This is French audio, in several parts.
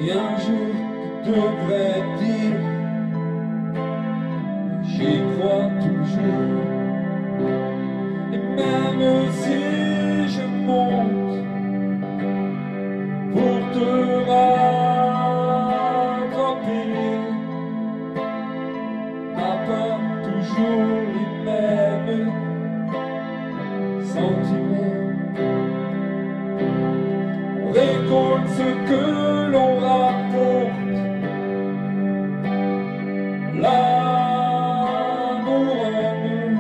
Et un jour tu devrais dire, j'y crois toujours. Et même si je monte pour te rattraper, n'a pas toujours les mêmes sentiments. On récolte ce que l'on rapporte, l'amour en nous.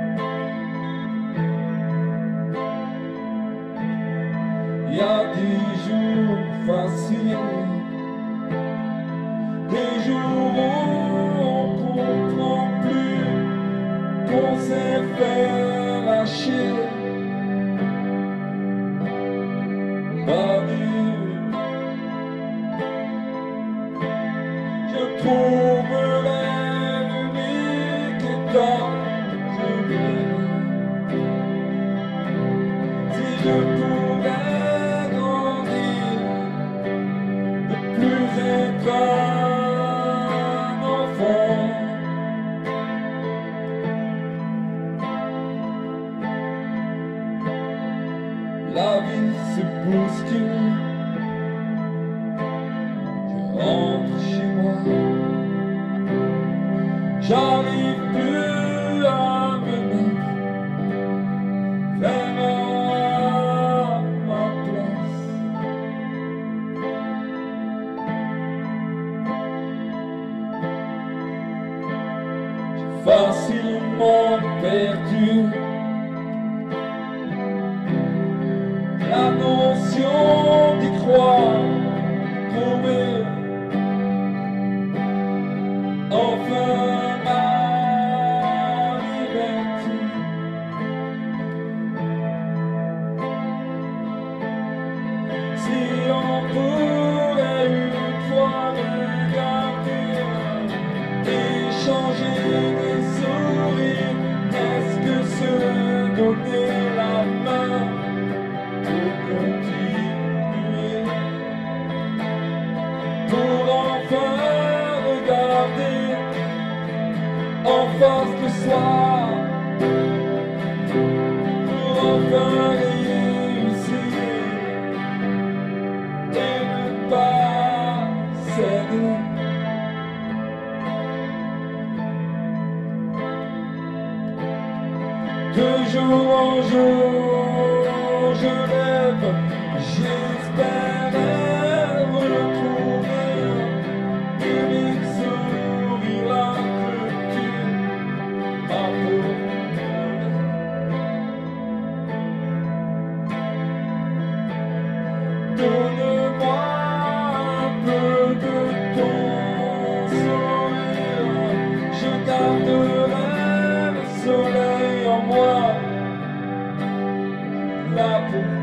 Il y a des jours faciles, des jours où on comprend plus qu'on s'est fait lâcher. Je trouverai l'unique état de vie. Si je pouvais grandir, ne plus être un enfant. La vie se bouscule. Je rentre chez moi. J'arrive plus à me mettre vraiment à ma place. J'ai facilement perdu la notion d'y croire, trouver enfin ma liberté. Si on pouvait une fois regarder, échanger des sourires, est-ce que se donner la main pour continuer, pour enfin regarder en face de soi, pour enfin réussir et ne pas céder. De jour en jour, je rêve, j'espère retrouver l'unique sourire là que tu m'apportes. Donne-moi un peu de ton sourire, je garderai le soleil en moi, là pour